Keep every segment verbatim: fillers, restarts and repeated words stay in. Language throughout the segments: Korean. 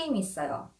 게임이 있어요.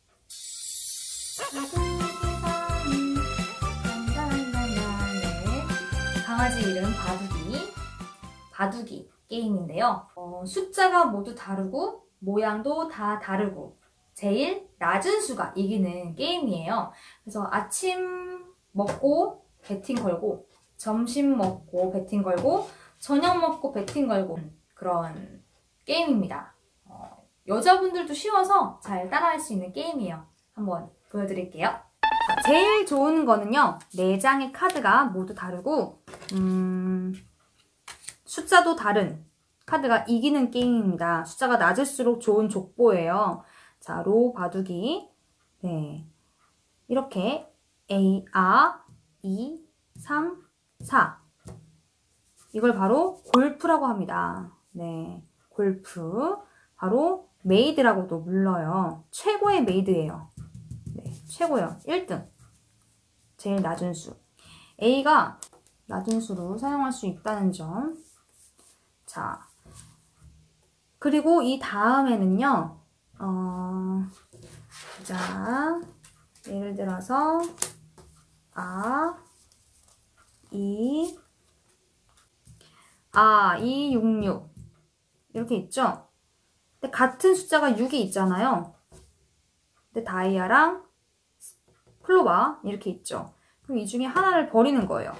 강아지 이름 바둑이, 바둑이 게임인데요. 어, 숫자가 모두 다르고 모양도 다 다르고 제일 낮은 수가 이기는 게임이에요. 그래서 아침 먹고 배팅 걸고, 점심 먹고 배팅 걸고, 저녁 먹고 배팅 걸고, 그런 게임입니다. 어, 여자분들도 쉬워서 잘 따라할 수 있는 게임이에요. 한번 보여드릴게요. 자, 제일 좋은 거는요, 네 장의 카드가 모두 다르고 음, 숫자도 다른 카드가 이기는 게임입니다. 숫자가 낮을수록 좋은 족보예요. 자, 로 바둑이, 네, 이렇게 A, 아, 이, 삼, 사, 이걸 바로 골프라고 합니다. 네, 골프, 바로 메이드라고도 불러요. 최고의 메이드예요. 네, 최고요. 일 등. 제일 낮은 수. A가 낮은 수로 사용할 수 있다는 점. 자, 그리고 이 다음에는요, 어, 자, 예를 들어서 아, 이, 아, 이, 육, 육 이렇게 있죠? 근데 같은 숫자가 육이 있잖아요. 근데 다이아랑 클로바 이렇게 있죠. 그럼 이 중에 하나를 버리는 거예요.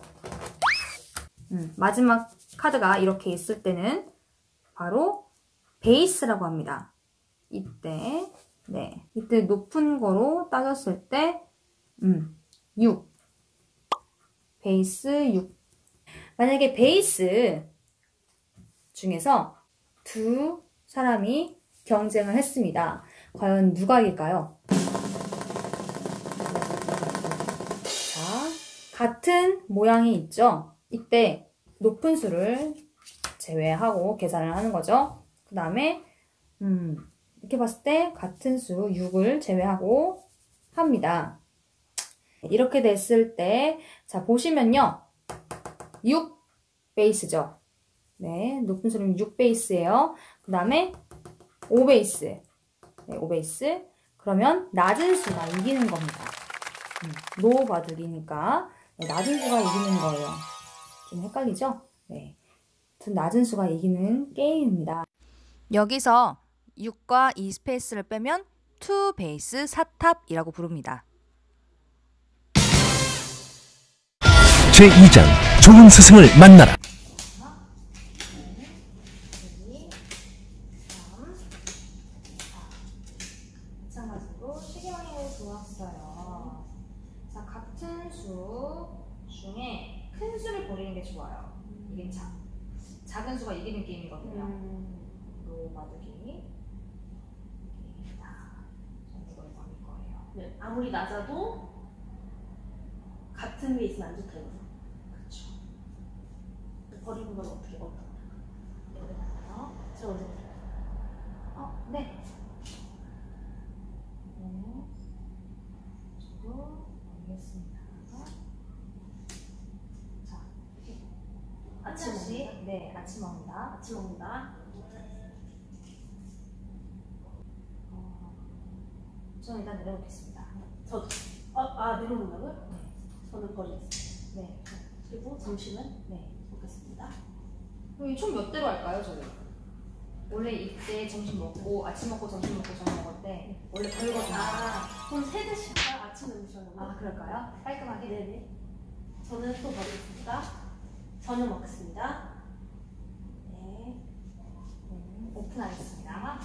음, 마지막 카드가 이렇게 있을 때는 바로 베이스라고 합니다. 이때, 네, 이때 높은 거로 따졌을 때, 음, 육. 베이스 육. 만약에 베이스 중에서 두 사람이 경쟁을 했습니다. 과연 누가 이길까요? 자, 같은 모양이 있죠? 이때 높은 수를 제외하고 계산을 하는 거죠. 그 다음에 음, 이렇게 봤을 때 같은 수 육을 제외하고 합니다. 이렇게 됐을 때, 자, 보시면요, 육 베이스죠. 네, 높은 수는 육 베이스예요. 그 다음에 오 베이스. 네, 오 베이스. 그러면 낮은 수가 이기는 겁니다. 음, 노 바둑이니까 네, 낮은 수가 이기는 거예요. 좀 헷갈리죠? 네, 낮은 수가 이기는 게임입니다. 여기서 육과 이 스페이스를 빼면 투 베이스 사 탑이라고 부릅니다. 제이 장 좋은 스승을 만나라. 마찬가지로 시계방향을 좋았어요. 자, 같은 수 중에 큰 수를 버리는 게 좋아요. 이게 작, 작은 수가 이기는 게임이거든요. 음. 로 바둑이. 전국을 버릴 거예요. 네, 아무리 낮아도 같은 베이스는 안 좋다고요. 그렇죠. 버리는 건 어떻게 어떻게? 여기다가요. 제가 언제 버려요? 어, 네. 네. 저도 알겠습니다. 자, 아침 먹는다? 네, 아침 먹는다. 아침 먹는다. 어, 저는 일단 내려놓겠습니다. 저도. 아, 아 내려놓는다고요? 네. 저는 버리겠습니다. 네. 그리고 점심은 네. 먹겠습니다. 그럼 총 몇 대로 할까요, 저희? 원래 이때 점심 먹고, 아침 먹고, 점심 먹고, 저녁 먹을 때 원래 별거든요. 아, 그럼 세 대씩 할까요? 아침에 무시하는 거? 아, 그럴까요? 깔끔하게? 네네. 저는 또 버리겠습니다. 저녁 먹겠습니다. 네. 음, 오픈하겠습니다.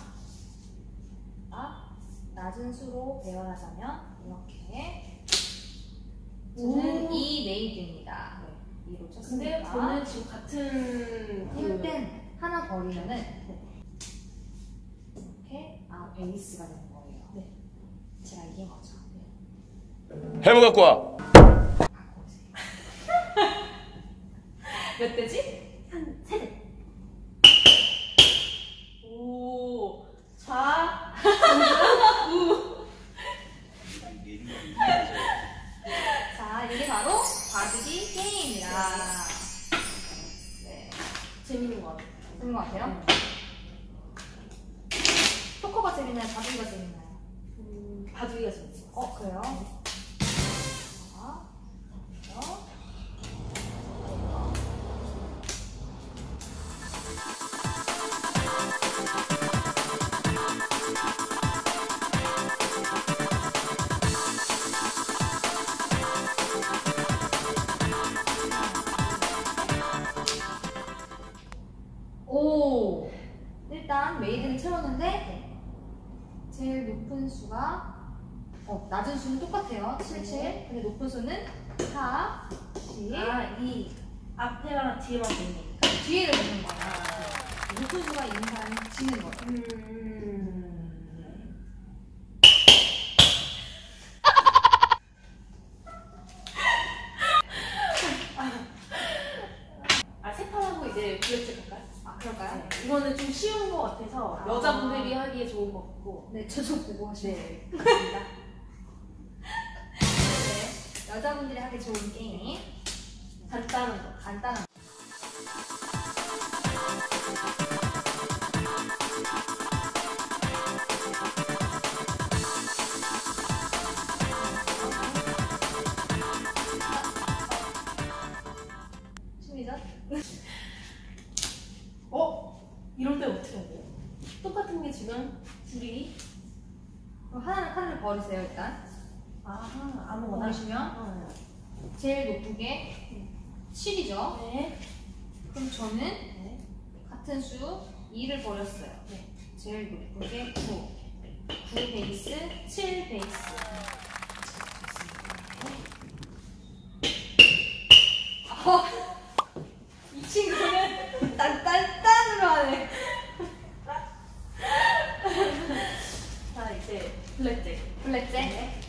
아, 낮은 수로 배열하자면 이렇게. 저는 이 메이드입니다. 네, 이로 쳤습니다. 근데 저는 지금 같은 그럴 땐 하나 버리면은 이렇게 아 베이스가 되는 거예요. 네. 제가 이긴 거죠. 네. 해머 갖고 와. 갖고 오세요. 몇 대지? 한 세 대. 오, 좌, 우. 자, 이게 바로 바둑이 게임입니다. 네. 재밌는 것 같아요. 재밌는 것 같아요? 네. 토커가 재밌나요? 바둑이가 재밌나요? 봐주기가 재밌어. 어, 그래요? 자, 그래요? 오! 일단 메이드는 채웠는데 제일 높은 수가 어, 낮은 수는 똑같아요. 칠, 칠. 근데 높은 수는 사, 십. 아, 이 앞에랑 뒤에만 있는 거니까. 뒤에를 보는 거야. 높은 수가 있는 사람이 지는 거죠. 음. 아, 세 판하고 이제 블랙잭 할까요? 아, 그럴까요? 네. 이거는 좀 쉬운 것 같아서 아. 여자분들이 하기에 좋은 것 같고. 네, 저도 보고 하시면 네. 됩니다. 네, 여자분들이 하기 좋은 게임. 간단한 거. 간단한 거. 심리전? 어? 이럴 때 어떻게 해야 돼요? 똑같은 게 지금 둘이. 그럼 하나는 카드를 버리세요, 일단. 아, 아무거나. 버리시면 어. 제일 높은 게 칠이죠. 네. 그럼 저는 네. 같은 수 이를 버렸어요. 네. 제일 높은 게 구. 구 베이스, 칠 베이스. 어, 이 친구는 딴딴딴으로 하네. 자, 이제 블랙잭. 블랙잭. 네.